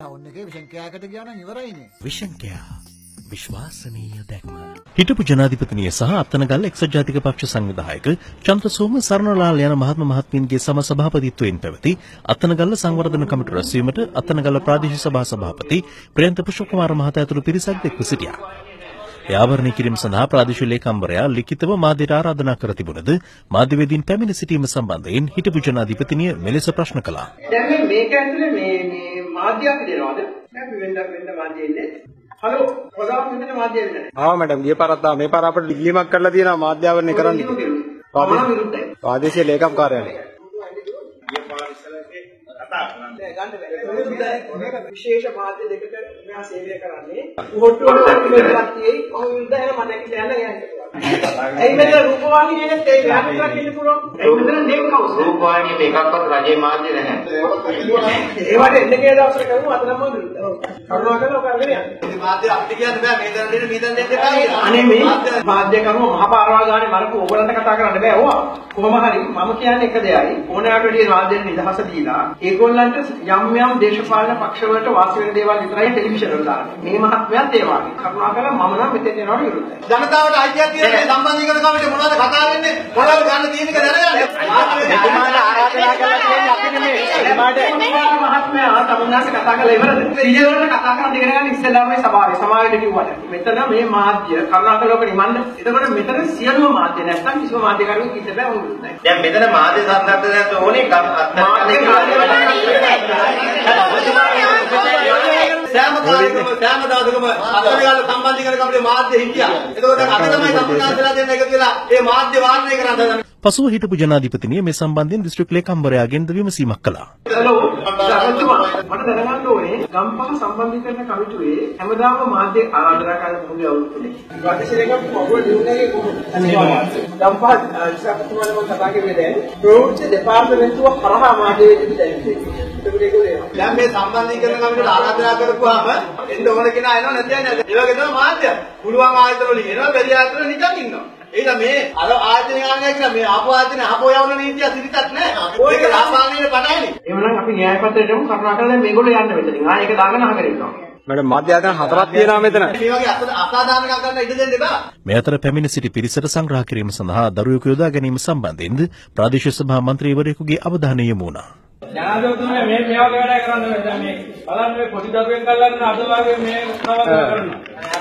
විෂන්කයා විශ්වාසනීය දැක්ම. හිටපු ජනාධිපතිනිය සහ අත්තනගල්ල එක්සත් ජාතික පක්ෂ සංවිධායක චන්ද්‍රසෝම සරණලාල් යන මහත්ම මහත්මීන්ගේ සම සභාපතිත්වයෙන් පැවති අත්තනගල්ල සංවර්ධන කමිටු රැස්වීමට අත්තනගල්ල ප්‍රාදේශීය සභා සභාපති ප්‍රියන්ත පුෂ්පකුමාර මහතා ඇතුළු පිරිසක් එක්ව සිටියා. ඒ ආවරණය කිරීම සඳහා ප්‍රාදේශීය ලේකම්වරයා ලිඛිතව මාධ්‍යට ආරාධනා කර තිබුණද මාධ්‍යවේදීන් පැමිණ සිටීම සම්බන්ධයෙන් හිටපු ජනාධිපතිනිය මෙලෙස ප්‍රශ්න කළා. දැන් මේක ඇතුලේ මේ මාධ්‍යයක් දෙනවද? අපි වෙන්න මාධ්‍ය ඉන්නේ. හලෝ ප්‍රධාන මෙතන මාධ්‍ය වෙන්නේ. ආ මැඩම් ගිය පාරත් මේ පාර අපිට ඉල්ලීමක් කරලා තියෙනවා මාධ්‍යවරණය කරන්න. ප්‍රාදේශීය ලේකම් කාර්යාලය. විශේෂ මාධ්‍ය දෙකක මෙහා සේවය කරන්නේ ඔට්ටුවට දෙකක් තියෙයි කොහොමද එහෙම මට කියන්න යන්නේ. ඒ මෙතන රූපවාහිනිය නෙත් ඒක යන්නත් කියන්න පුළුවන්. මෙතන දේව කවුද? රූපවාහිනියට එකක්වත් රජයේ මාධ්‍ය නැහැ. ඒවට එන්න කියලා දවසට කරමු අද නම් මොකද? කරුණාකරලා ඔක අරගෙන යන්න. මේ මාධ්‍ය අපිට කියන්න බෑ මේ දන් දෙන්න එපා කියලා. අනේ මේ මාධ්‍ය කරමු මහා පාරවල් ගානේ මරපු ඕගලන්ට කතා කරන්න බෑ ඕවා. කොහොම හරි මම කියන්නේ එක දෙයයි ඕනෑමට වැඩි මාධ්‍යෙන් නිදහස දීලා ඒගොල්ලන්ට යම් යම් දේශපාලන පක්ෂවලට වාසි වෙන දේවල් විතරයි ටෙලිවිෂන් වල දාන්නේ. මේ මහත්මයාත් ඒ වගේ. කරුණාකරලා මම නම් මෙතෙන් යනවට විරුද්ධයි. ජනතාවට අයිතියක් තියෙන මේ සම්බන්ධීකරණ කමිටුව මොනවද කතා වෙන්නේ? මොනවද ගන්න තියෙන එක දැනගන්න. මෙතුමාට ආරාධනා කරලා තියෙන්නේ අපි නෙමෙයි. මෙතුමාට මහත්මයා තමුන්නාට කතා කරලා ඉවරද? ඊළඟට කතා කරන්න ඉගෙන ගන්න ඉස්සෙල්ලාමයි සභාවේ. සමාවෙට කිව්වට. මෙතන මේ මාධ්‍ය කරුණාකරලා ඔක නිමන්න. එතකොට මෙතන සියලුම මාධ්‍ය නැත්නම් කිසිම මාධ්‍යකරුවෙක් ඉන්න බෑ වුණු. දැන් මෙතන මාධ්‍ය සංදර්ශනයක් ඕනේ සෑමදාසකම අත්තරගාල සම්බන්ධීකරණ කමිටුවේ මාධ්‍ය හිටියා. ඒකෝට අද තමයි සම්පූර්ණලා දෙන්න එකතු වෙලා මේ මාධ්‍ය වාරණය කරන්න හදන්නේ. පසුව හිටපු ජනාධිපතිනිය මේ සම්බන්ධයෙන් දිස්ත්‍රික් ලේකම්වරයාගෙන් විමසීමක් කළා. හලෝ මට දැනගන්න ඕනේ ගම්පහ සම්බන්ධීකරණ කමිටුවේ හැමදාම මාධ්‍ය ආරාධනා කරන මොකද අවුරුද්දේ. වාදශීලක පොගොල් දිනුනේ කොහොමද? ගම්පහ ඉස්සක්තුමාල මම කතා කරේ දැන් ප්‍රවෘත්ති දෙපාර්තමේන්තුව හරහා මාධ්‍ය වේදිකේ දැන්නේ. දැන් මේ සම්බන්ධීකරණ කමිටුවට ආරාධනා කරපුවාම එන්න ඕන කෙනා එනවා නැත්නම් නේද? ඒ වගේ තමයි මාධ්‍ය. පුළුවන් ආයතන වල එනවා බැරි ආයතන වල නිකන් ඉන්නවා. ඒක මේ අර ආයතන ගානක් කියලා මේ ආපෝ ආයතන ආපෝ යවන නීතිය සිරිතක් නැහැ. ඒක රාජකාරණයේ පටයිනේ. එහෙමනම් අපි න්‍යාය පත්‍රයට යමු කරුණාකරලා මේගොල්ලෝ යන්න මෙතනින්. ආ ඒක දාගෙන අහගෙන ඉන්නවා. මැඩම් මාධ්‍ය ආයතන 4ක් තියෙනවා මෙතන. මේ වගේ අසාධාරණ ගන්න ඉඩ දෙන්න එපා. මේ අතර පැමිණ සිටි පිරිසට සංග්‍රහ කිරීම සඳහා දරුවෙකු යොදා ගැනීම සම්බන්ධයෙන්ද ප්‍රාදේශීය සභා මන්ත්‍රීවරයෙකුගේ අවධානය යොමු වුණා. ජනාධිපතිතුමා මේ වගේ වැඩ කරන්නේ දැන් මේ බලන්න මේ පොඩි දරුවෙක් අල්ලන්න අද වගේ මේ නවක කරනවා.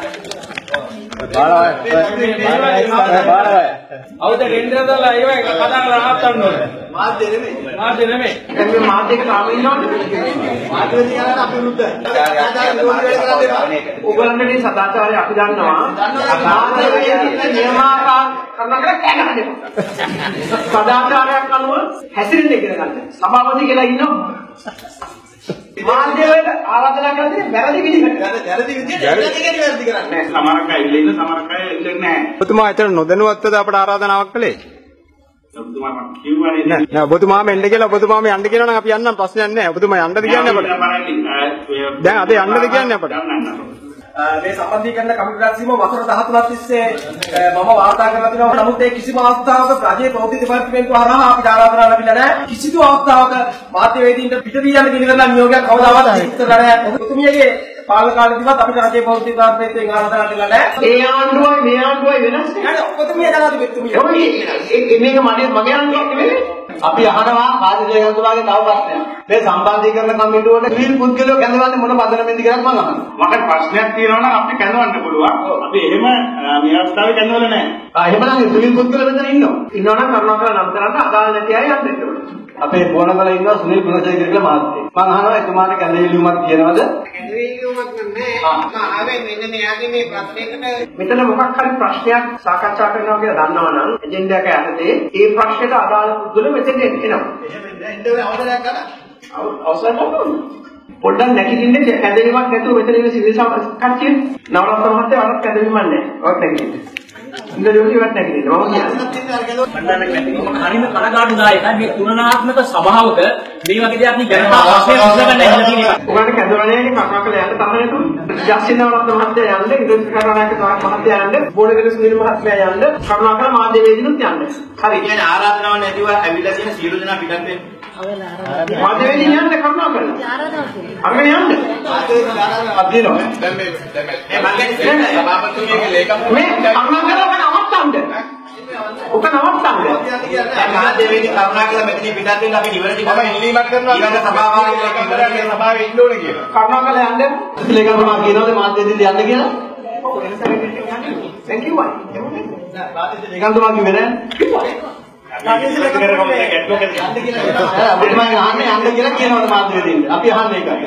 අවුද රෙන්දරදලා ඒව කතා කරලා හත්තන්න ඕනේ. මාධ්‍ය නෙමෙයි. මාධ්‍ය නෙමෙයි. දැන් මේ මාධ්‍යයක තාම ඉන්නවද? මාධ්‍යවල තියනවාට අපි විරුද්ධයි. ඔයගොල්ලන්ට මේ සදාචාරය අපි දන්නවා. මාධ්‍යවල නියමාකාර කරනකට කැගහන්න එපා. සදාචාරයක් අනුව හැසිරෙන්න ඉගෙන ගන්න. සභාපති කියලා ඉන්නවා. මාධ්‍යවලට ආරාධනා කරන්නේ වැරදි විදිහට. වැරදි විදිහට වැරදි කරන්නේ. සමහරක් අය ඉල්ල ඉන්න සමහරක් අය ඉල්ලන්නේ නැහැ. ඔබතුමා එතන නොදැනුවත්වද අපට ආරාධනාවක් කළේ? ඔබතුමා මම කිව්වනේ නෑ ඔබතුමාම එන්න කියලා ඔබතුමාම යන්න කියනවා නම් අපි යන්නම් ප්‍රශ්නයක් නෑ. ඔබතුමා යන්නද කියන්නේ අපට? දැන් අද යන්නද කියන්නේ අපට? මේ සම්බන්ධීකරණ කමිටුව රැස්වීම වසර 13ක් තිස්සේ මම වාර්තා කරලා තිනවා. නමුත් ඒ කිසිම අවස්ථාවක රජයේ ප්‍රවෘත්ති දෙපාර්තමේන්තුව හරහා අපි ආරාධනා ලැබිලා නැහැ. කිසිදු අවස්ථාවක මාධ්‍යවේදීන්ට පිටදී යන්න පිළිගන්න නියෝගයක් කවදාවත් ඉස්තර නැහැ. ඔබතුමියගේ පාලන කාලෙදිවත් අපිට රජයේ ප්‍රවෘත්ති දෙපාර්තමේන්තුවෙන් ආරාධනා කළා නැහැ. ඒ ආණ්ඩුවයි මේ ආණ්ඩුවයි වෙනස් නෑ. ඔබතුමිය ජනාධිපතිතුමිය. මේක මගේ ආණ්ඩුවක් නෙමෙයි. අපි අහනවා කාර්යදේශ තුමාගේ තව ප්‍රශ්නයක්. මේ සම්බන්ධීකරණ කමිටුවට විවිධ පුද්ගලයෝ කැඳවන්නේ මොන පදනමෙන්ද කියලා මම අහනවා. මට ප්‍රශ්නයක් තියෙනවා නම් අපි කැඳවන්න පුළුවන්. අපි එහෙම මේ අවස්ථාවේ කැඳවල නැහැ. එහෙමනම් විවිධ පුද්ගලයෝ මෙතන ඉන්නවා. ඉන්නවනම් කරුණාකරලා නම් කරන්න අදාළ නැති අය යන්න එන්න. අපේ බෝනවල ඉන්නවා සුනිල් ගුණසේකර කියලා මහත්තයෙක්. මම අහනවා එතුමාට කැඳවිලිුමක් කියනවද? කැඳවිලිුමක් නැහැ. ආවේ මෙන්න මෙයාගේ මේ ප්‍රශ්නයකට මෙතන මොකක් හරි ප්‍රශ්නයක් සාකච්ඡා කරනවා කියලා දන්නවනම් එජෙන්ඩා එක යටතේ ඒ ප්‍රශ්නෙට අදාළ පුද්ගලයෝ මෙතෙන් එනවා. එහෙම එන්න ඕනේ අවසරයක් ගන්න. අවසරයක් ගන්න. පොඩ්ඩක් නැගිටින්න කැඳවීමක් නැතුව මෙතන ඉන්න සිවිල් කට්ටිය නවරත්න මහත්තයා වරක් කැඳවීමක් නැහැ. ඔක් නැගිටින්න. ඉන්දරෝටි වත් නැගිටින්න. මම හරිම කනගාටුදායකයි මේ තුලනාත්මක සභාවක මේ වගේ දෙයක් නේ ජනතා ප්‍රශ්නයක් විසඳගන්න ඉන්න තියෙන එක. ඔයාලට කැඳවන්නේ කතාකල යන්න තමයි නේද? ජස්සිනවරත්න මහත්තයා යන්න, ඉන්ද්‍රජිත් කරණායක මහත්තයා යන්න, බෝඩගල සුනිල් මහත්මයා යන්න, කරුණාකර මාධ්‍යවේදීනුත් යන්න. හරි. කියන්නේ ආරාධනාවක් නැතිව ඇවිල්ලා තියෙන සියලු දෙනා පිටත් වෙන්න. මාධ්‍යවේදී යන්න කරුණාකරලා. අරගෙන යන්න. අදිනවා. දැන් මේ මම කියන්නේ සභාපතිතුමියගේ ලේකම් මේ කරුණාකරලා නවත්තන්න. ඔක නවත්තන්න. දැන් මාධ්‍යවේදී කරුණාකරලා මෙතනින් පිටත් වෙන්න අපි ඉවරදී කොහොම ඉල්ලීමක් කරනවා. ඊළඟ සභාවාරයේ ලේකම් කරලා සභාවේ ඉන්න ඕනේ කියලා. කරුණාකරලා යන්න. ලේකම් තුමා කියනවාද මාධ්‍යවේදී යන්න කියලා? ඔව් වෙනසක් දැන් කිව්වා. ලේකම් තුමා කිව්වේ නෑ. කිව්වා. යන්න කියලා කියනවද මාධ්‍යවේදීන්? අපි අහන්නේ ඒකයි.